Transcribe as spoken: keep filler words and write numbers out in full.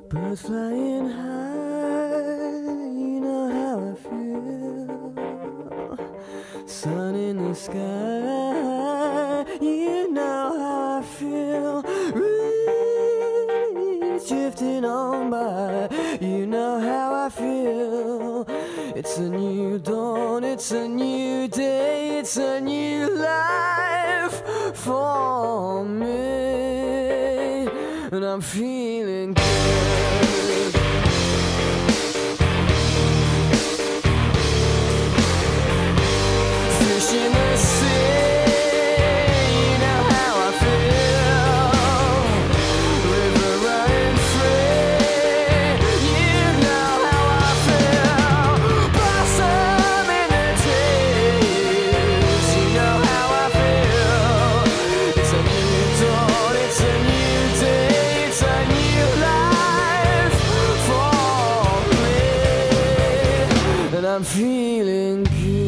Birds flying high, you know how I feel. Sun in the sky, you know how I feel. Breeze drifting on by, you know how I feel. It's a new dawn, it's a new day, it's a new life for me, and I'm feeling good. Fish in the sea, you know how I feel. River running free, you know how I feel. Blossom in the trees, you know how I feel. It's a new dawn, it's a new day, it's a new life for me, and I'm feeling good.